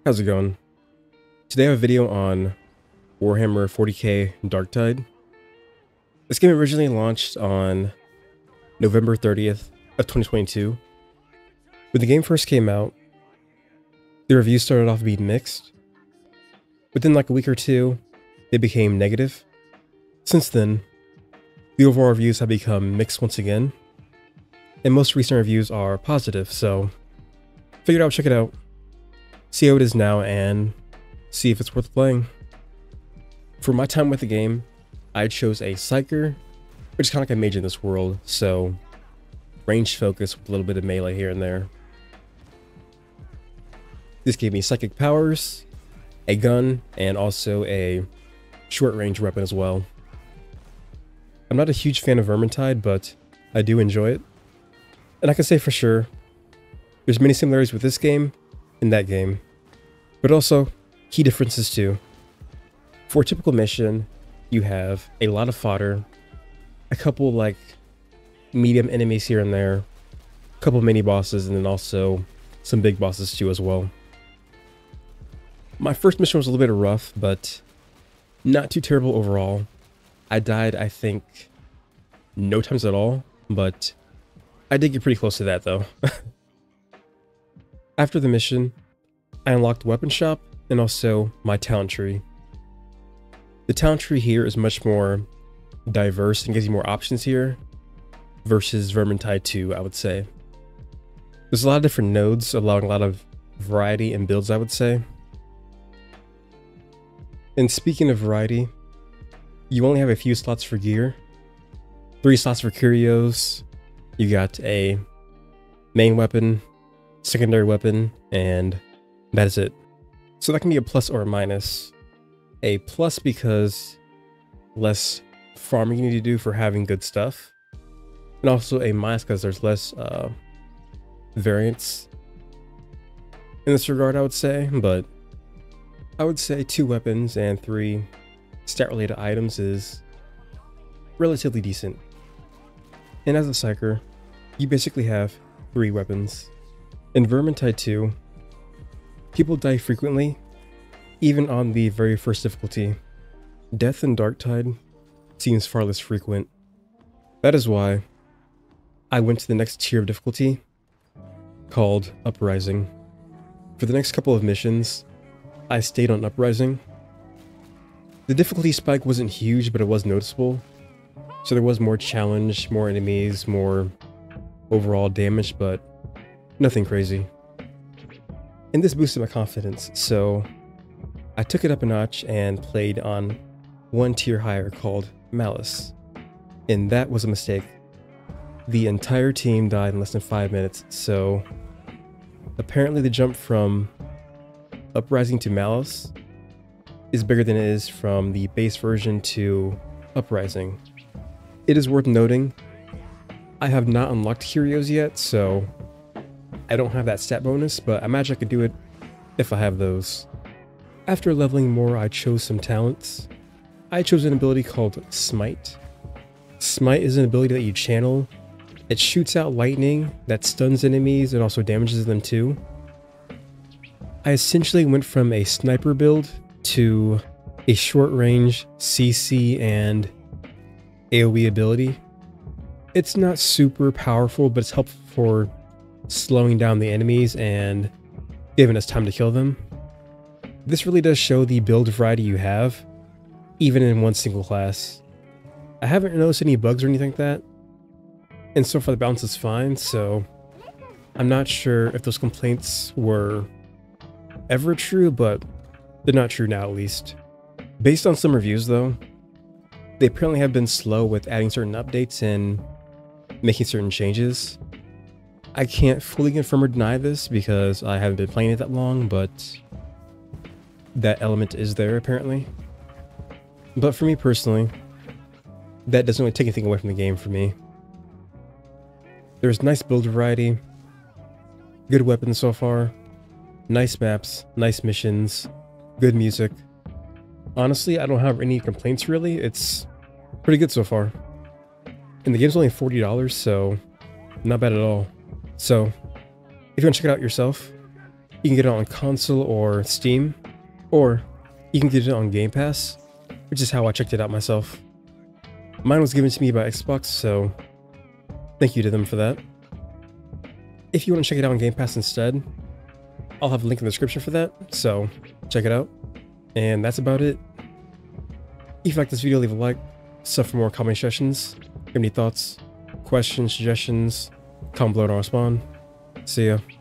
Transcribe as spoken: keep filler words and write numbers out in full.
How's it going? Today I have a video on Warhammer forty K Darktide. This game originally launched on November thirtieth of twenty twenty-two. When the game first came out, the reviews started off being mixed. Within like a week or two, they became negative. Since then, the overall reviews have become mixed once again, and most recent reviews are positive, so figured I would check it out, see how it is now, and see if it's worth playing. For my time with the game, I chose a Psyker, which is kind of like a mage in this world, so range focus with a little bit of melee here and there. This gave me psychic powers, a gun, and also a short range weapon as well. I'm not a huge fan of Vermintide, but I do enjoy it. And I can say for sure, there's many similarities with this game and that game, but also key differences too. For a typical mission, you have a lot of fodder, a couple like medium enemies here and there, a couple mini bosses, and then also some big bosses too as well. My first mission was a little bit rough, but not too terrible overall. I died, I think, no times at all, but I did get pretty close to that though. After the mission, I unlocked Weapon Shop and also my talent tree. The talent tree here is much more diverse and gives you more options here versus Vermintide two, I would say. There's a lot of different nodes, allowing a lot of variety in builds, I would say. And speaking of variety, you only have a few slots for gear. Three slots for curios. You got a main weapon, secondary weapon, and that is it. So that can be a plus or a minus. A plus because less farming you need to do for having good stuff. And also a minus because there's less uh, variance in this regard, I would say. But I would say two weapons and three stat related items is relatively decent. And as a Psyker, you basically have three weapons. In Vermintide two, people die frequently, even on the very first difficulty. Death in Darktide seems far less frequent. That is why I went to the next tier of difficulty, called Uprising. For the next couple of missions, I stayed on Uprising. The difficulty spike wasn't huge, but it was noticeable. So there was more challenge, more enemies, more overall damage, but nothing crazy. And this boosted my confidence, so I took it up a notch and played on one tier higher called Malice. And that was a mistake. The entire team died in less than five minutes, so apparently the jump from Uprising to Malice is bigger than it is from the base version to Uprising. It is worth noting, I have not unlocked Curios yet, so I don't have that stat bonus, but I imagine I could do it if I have those. After leveling more, I chose some talents. I chose an ability called Smite. Smite is an ability that you channel. It shoots out lightning that stuns enemies and also damages them too. I essentially went from a sniper build to a short range C C and AoE ability. It's not super powerful, but it's helpful for slowing down the enemies and giving us time to kill them. This really does show the build variety you have, even in one single class. I haven't noticed any bugs or anything like that, and so far the balance is fine, so I'm not sure if those complaints were ever true, but they're not true now at least. Based on some reviews though, they apparently have been slow with adding certain updates and making certain changes. I can't fully confirm or deny this because I haven't been playing it that long, but that element is there apparently. But for me personally, that doesn't really take anything away from the game for me. There's nice build variety, good weapons so far, nice maps, nice missions, good music. Honestly, I don't have any complaints really. It's pretty good so far. And the game's only forty dollars, so not bad at all. So if you want to check it out yourself, you You can get it on console or Steam, or you can get it on Game Pass, which is how I checked it out myself. Mine was given to me by Xbox, so thank you to them for that. If you want to check it out on Game Pass instead, I'll have a link in the description for that, so check it out. And that's about it. If you like this video, leave a like, sub for more comment sessions. If you have any thoughts, questions, suggestions, comment below and I'll respond. See ya.